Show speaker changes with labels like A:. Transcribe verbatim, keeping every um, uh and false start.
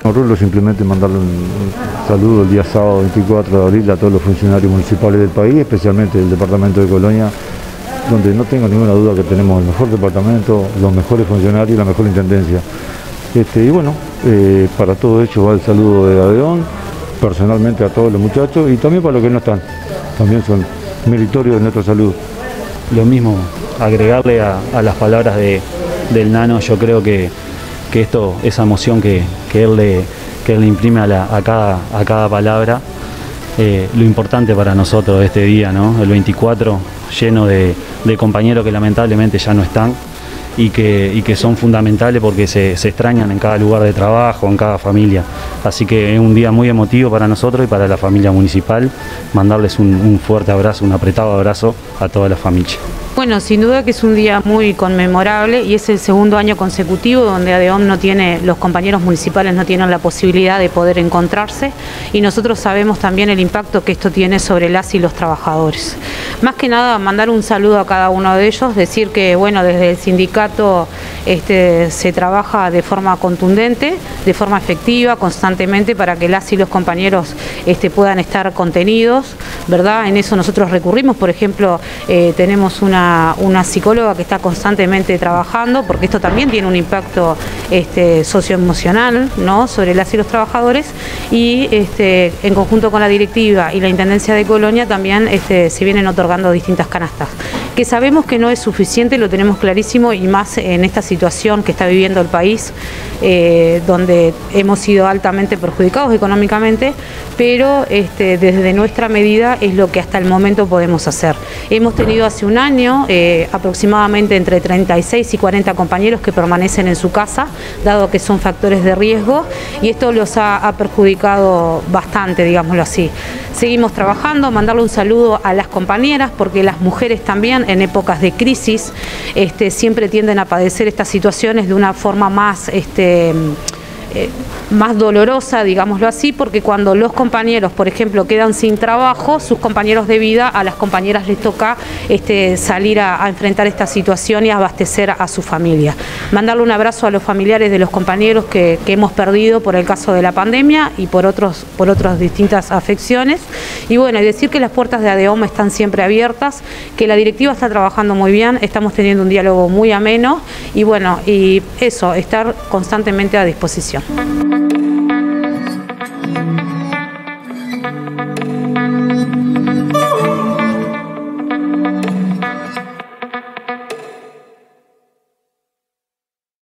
A: Rulo, simplemente mandarle un saludo el día sábado veinticuatro de abril a todos los funcionarios municipales del país, especialmente del departamento de Colonia, donde no tengo ninguna duda que tenemos el mejor departamento, los mejores funcionarios y la mejor intendencia. Este, y bueno, eh, para todo ello va el saludo de Adeón, personalmente a todos los muchachos y también para los que no están, también son meritorios de nuestro saludo.
B: Lo mismo, agregarle a, a las palabras de, del Nano, yo creo que, que esto, esa emoción que, que, él, le, que él le imprime a, la, a, cada, a cada palabra, eh, lo importante para nosotros este día, ¿no? El veinticuatro, lleno de, de compañeros que lamentablemente ya no están y que, y que son fundamentales porque se, se extrañan en cada lugar de trabajo, en cada familia. Así que es un día muy emotivo para nosotros y para la familia municipal. Mandarles un, un fuerte abrazo, un apretado abrazo a toda la familia.
C: Bueno, sin duda que es un día muy conmemorable y es el segundo año consecutivo donde ADEOM no tiene, los compañeros municipales no tienen la posibilidad de poder encontrarse y nosotros sabemos también el impacto que esto tiene sobre las y los trabajadores. Más que nada mandar un saludo a cada uno de ellos, decir que bueno, desde el sindicato este, se trabaja de forma contundente, de forma efectiva, constantemente para que las y los compañeros este, puedan estar contenidos, ¿verdad? En eso nosotros recurrimos, por ejemplo, eh, tenemos una una psicóloga que está constantemente trabajando, porque esto también tiene un impacto este, socioemocional, ¿no?, sobre las y los trabajadores, y este, en conjunto con la directiva y la Intendencia de Colonia también este, se vienen otorgando distintas canastas, que sabemos que no es suficiente, lo tenemos clarísimo, y más en esta situación que está viviendo el país, eh, donde hemos sido altamente perjudicados económicamente, pero este, desde nuestra medida es lo que hasta el momento podemos hacer. Hemos tenido hace un año Eh, aproximadamente entre treinta y seis y cuarenta compañeros que permanecen en su casa, dado que son factores de riesgo, y esto los ha, ha perjudicado bastante, digámoslo así. Seguimos trabajando, mandarle un saludo a las compañeras, porque las mujeres también en épocas de crisis este, siempre tienden a padecer estas situaciones de una forma más... Este, Eh, más dolorosa, digámoslo así, porque cuando los compañeros, por ejemplo, quedan sin trabajo, sus compañeros de vida, a las compañeras les toca este, salir a, a enfrentar esta situación y a abastecer a su familia. Mandarle un abrazo a los familiares de los compañeros que, que hemos perdido por el caso de la pandemia y por otros, por otras distintas afecciones. Y bueno, y decir que las puertas de ADEOM están siempre abiertas, que la directiva está trabajando muy bien, estamos teniendo un diálogo muy ameno y bueno, y eso, estar constantemente a disposición.